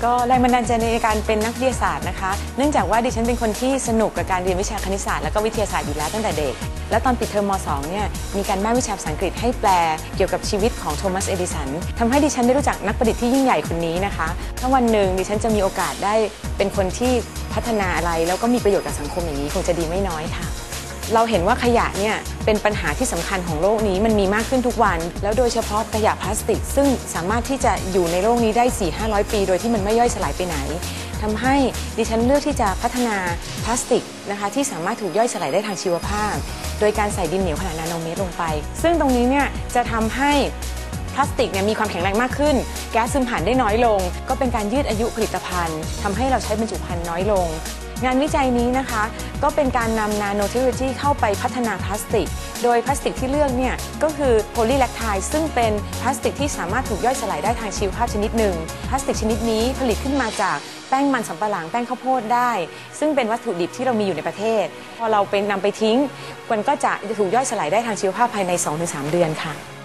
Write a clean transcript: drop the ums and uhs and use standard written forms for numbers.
ก็แรงบันดาลใจในการเป็นนักวิทยาศาสตร์นะคะเนื่องจากว่าดิฉันเป็นคนที่สนุกกับการเรียนวิชาคณิตศาสตร์และก็วิทยาศาสตร์อยู่แล้วตั้งแต่เด็กและตอนปิดเทอมม.2 เนี่ยมีการบ้านวิชาภาษาอังกฤษให้แปลเกี่ยวกับชีวิตของโทมัสเอดิสันทำให้ดิฉันได้รู้จักนักประดิษฐ์ที่ยิ่งใหญ่คนนี้นะคะถ้าวันหนึ่งดิฉันจะมีโอกาสได้เป็นคนที่พัฒนาอะไรแล้วก็มีประโยชน์กับสังคมอย่างนี้คงจะดีไม่น้อยค่ะเราเห็นว่าขยะเนี่ยเป็นปัญหาที่สำคัญของโลกนี้มันมีมากขึ้นทุกวันแล้วโดยเฉพาะขยะพลาสติกซึ่งสามารถที่จะอยู่ในโลกนี้ได้ 400-500 ปีโดยที่มันไม่ย่อยสลายไปไหนทำให้ดิฉันเลือกที่จะพัฒนาพลาสติกนะคะที่สามารถถูกย่อยสลายได้ทางชีวภาพโดยการใส่ดินเหนียวขนาดนาโนเมตรลงไปซึ่งตรงนี้เนี่ยจะทำให้พลาสติกเนี่ยมีความแข็งแรงมากขึ้นแก๊สซึมผ่านได้น้อยลงก็เป็นการยืดอายุผลิตภัณฑ์ทำให้เราใช้บรรจุภัณฑ์น้อยลงงานวิจัยนี้นะคะก็เป็นการนำนาโนเทคโนโลยีเข้าไปพัฒนาพลาสติกโดยพลาสติกที่เลือกเนี่ยก็คือโพลีแลคไทด์ซึ่งเป็นพลาสติกที่สามารถถูกย่อยสลายได้ทางชีวภาพชนิดหนึ่งพลาสติกชนิดนี้ผลิตขึ้นมาจากแป้งมันสำปะหลังแป้งข้าวโพดได้ซึ่งเป็นวัตถุดิบที่เรามีอยู่ในประเทศพอเรานำไปทิ้งมันก็จะถูกย่อยสลายได้ทางชีวภาพภายใน 2-3 เดือนค่ะ